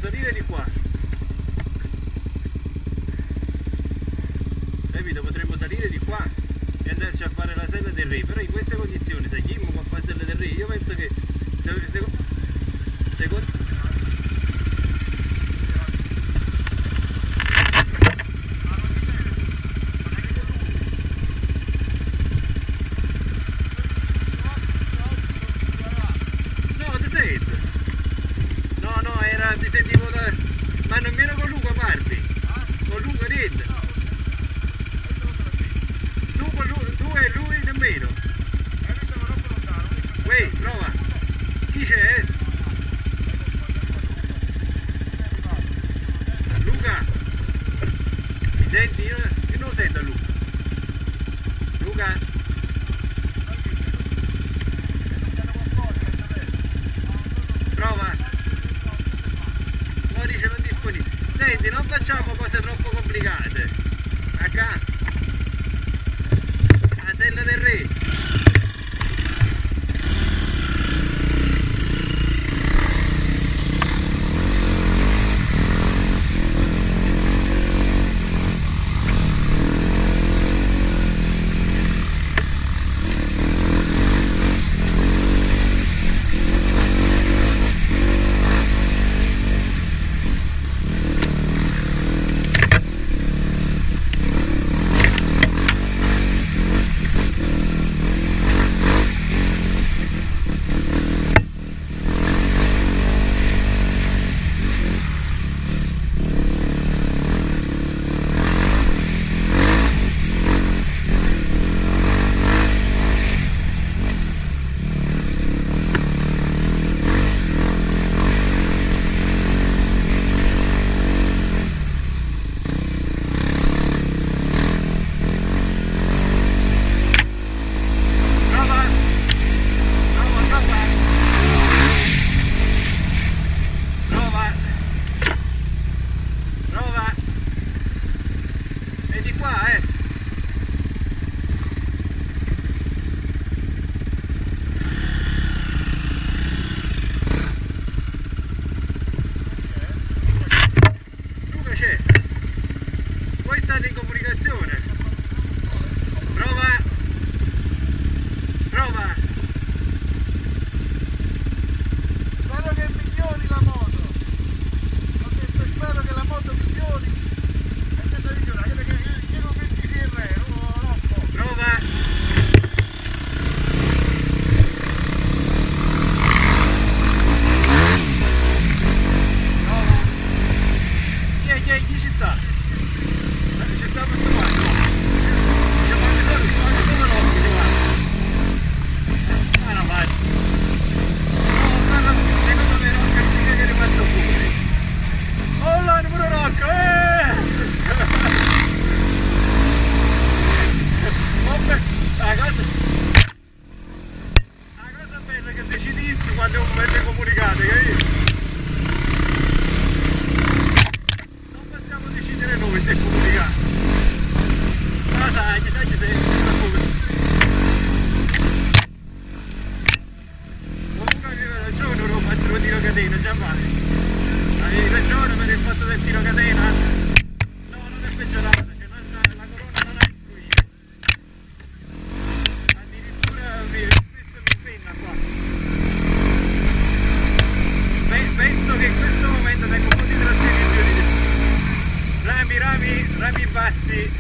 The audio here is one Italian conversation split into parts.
salire di qua. Capito? Potremmo salire di qua e andarci a fare la sella del re, però in queste condizioni se Jim qua a fare la sella del re, io penso che secondo no, era ti sentivo da... ma non viene con Luca parli, con Luca niente, tu e lui nemmeno. Uè, prova, chi c'è? Luca, mi senti? Io non lo sento a Luca. Luca? Prova. No, dice non disponibile. Senti, non facciamo cose troppo complicate. Acá. La sella del re. Voi state in comunicazione? Prova! Prova! Spero che migliori la moto! Ho detto spero che la moto migliori! E te lo dico, che non metti il re, no! Prova! Chi ci sta? Ci sta questo qua, no? Ci fanno solo l'occhio, ci guarda. Ma no, vai. No, secondo me Rocco è che è rimasto fuori. Oh là, numero Rocco, La cosa bella è che decidissi quando è un mezzo comunicato, capito? Noi si è comunicato. Ma sai che sei comunque aveva ragione, non ho fatto il tiro catena, già male. Avevi ragione per il fatto del tiro catena. No, non è peggiorato, cioè la corona non ha influito. Addirittura spesso mi penna qua. Penso che in questo momento tengo un po' di trazione più di rami bassi.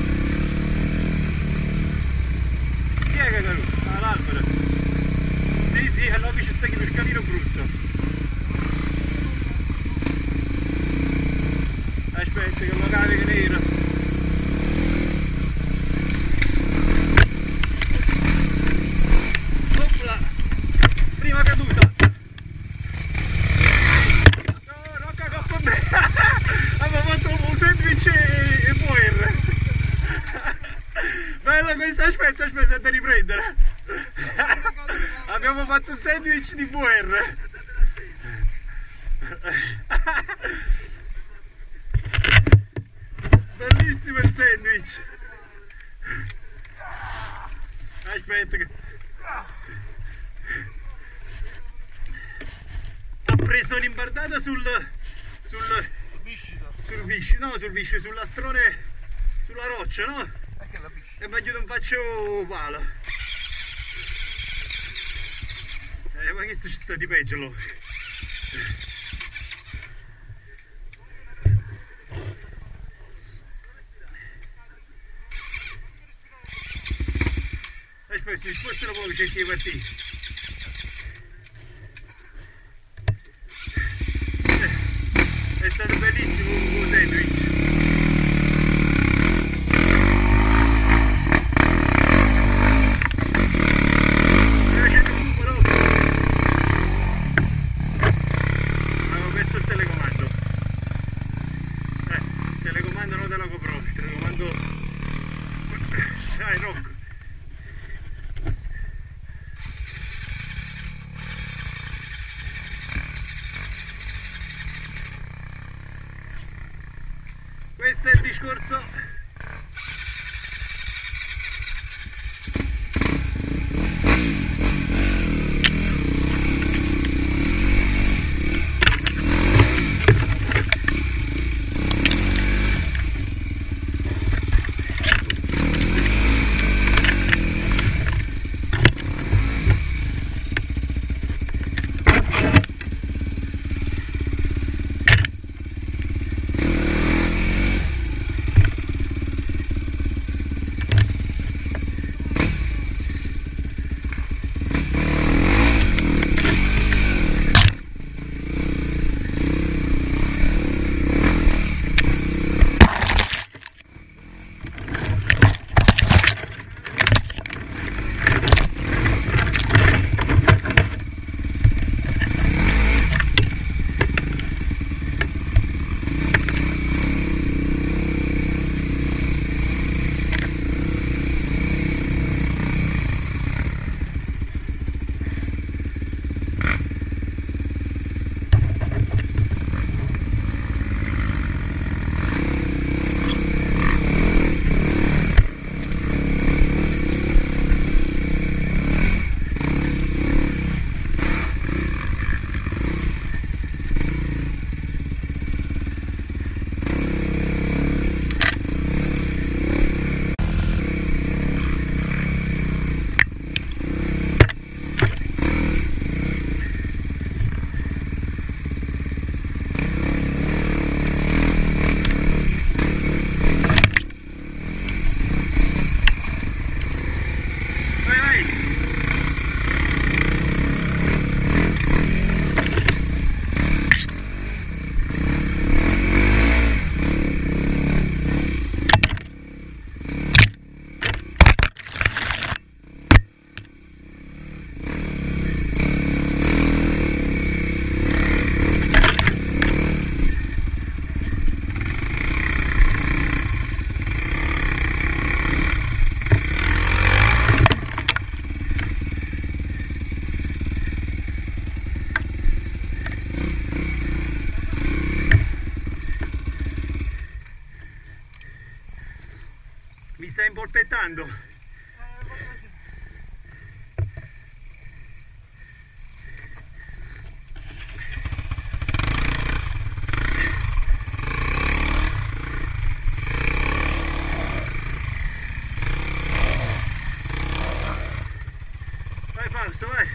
Chi è che è caduto? Ah, l'albero. Sì, allora ci sta il camino brutto. Aspetta che lo carico nero. Opla! Prima caduta. No, Rocca coppa me. Abbiamo fatto un sandwich e VR. Bello questo, aspetta da riprendere. Abbiamo fatto un sandwich di VR. Bellissimo il sandwich. Aspetta che... Ha preso un'imbardata sul viscio, no sul viscio, sull'astrone, sulla roccia, no? Anche la piscina. E meglio non faccio palo. Ma che ci sta di peggio lo? Aspetta, si spostano poco, cerchi di partire. È stato bellissimo un sandwich. Avevo perso il telecomando. Il telecomando non te lo compro, il telecomando. Dai, Rocco. Questo è il discorso. Mi stai impolpettando. Vai Fausto, vai.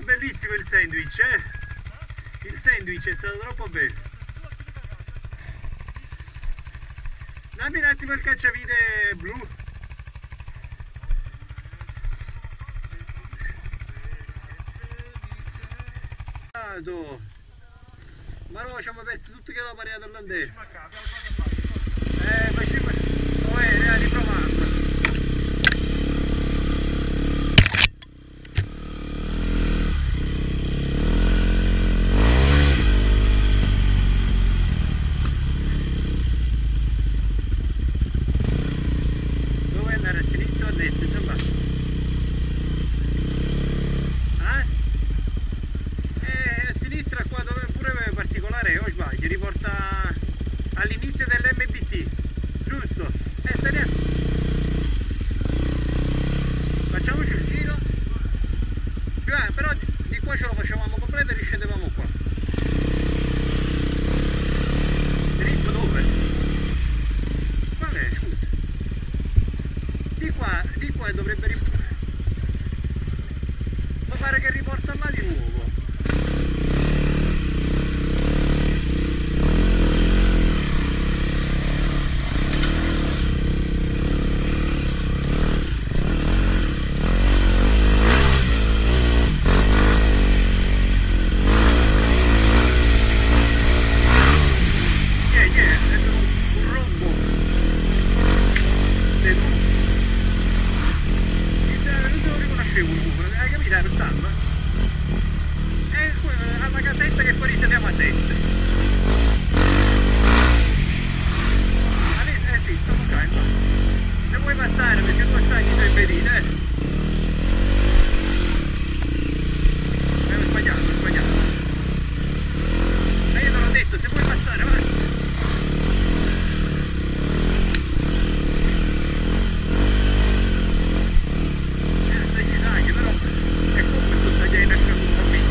bellissimo il sandwich, eh? Il sandwich è stato troppo bello. Dammi un attimo il cacciavite blu. Ma no, ci abbiamo perso tutto che la pariata all'andere. Facciamo... Oh, riprovando. Dove andare, a sinistra o a destra? Già va. A sinistra qua dove pure è particolare, o sbaglio, riporta all'inizio dell'MBT, giusto? Facciamoci il giro. Però di qua ce lo facevamo completo e riscendevamo qua. Dritto dove? Qual è? Scusa. Di qua dovrebbe riportare. Ma pare che riporta là di nuovo. Alla casetta che poi risaliamo a destra. Sì, stiamo qua. Se vuoi passare, perché tu sai chi sei vedete. Ho sbagliato. Ma io te l'ho detto, se vuoi passare, passa. Però è come questo stagliare in acqua un po'.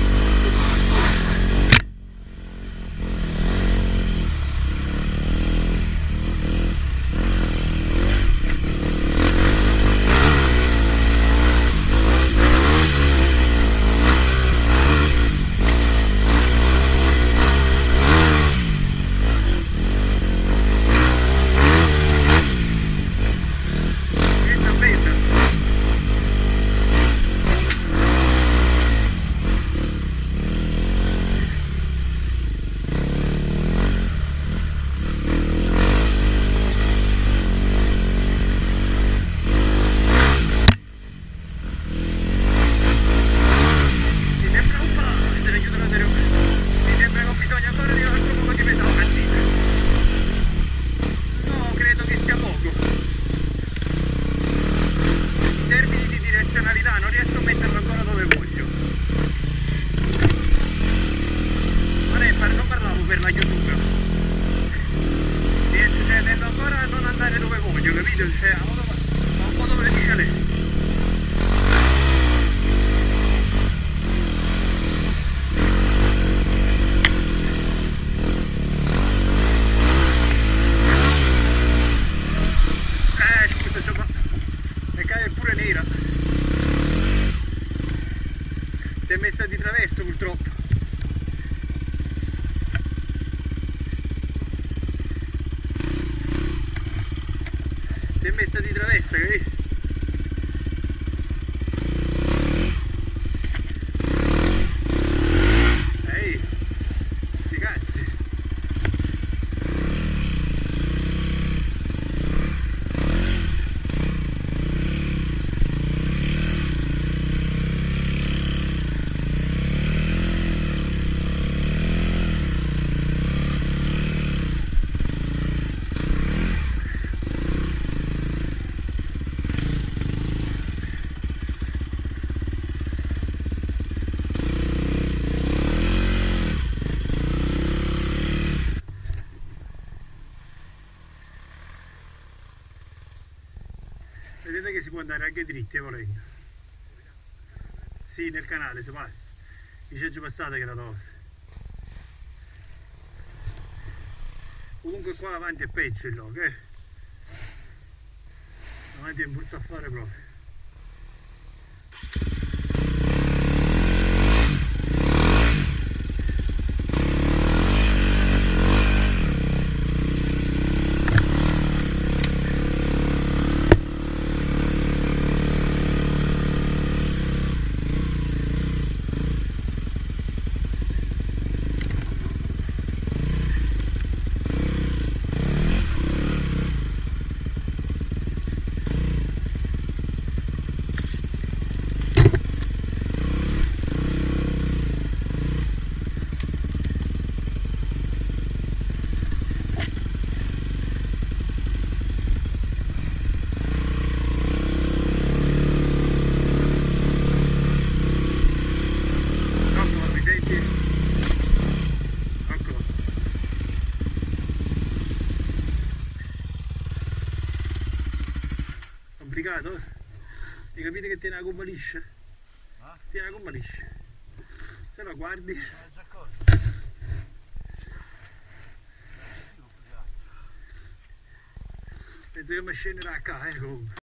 Non riesco a metterlo ancora dove voglio. Non parlavo per la YouTube. Tendo ancora a non andare dove voglio, capito? Ma un po' dove dice lei. Scusa, le caie è pure nera. Si è messa di traverso purtroppo. Si è messa di traverso, capito? Ehi, sti cazzi. Vedete che si può andare anche dritti, volendo. Sì, nel canale si passa. Dice giù passate che la trovo. Comunque qua avanti è peggio il logo, Avanti è brutto a fare proprio. complicato? Hai capito che tiene la gomma liscia? Tiene la gomma liscia. Se no guardi. Penso che mi scenderà a qua, comunque.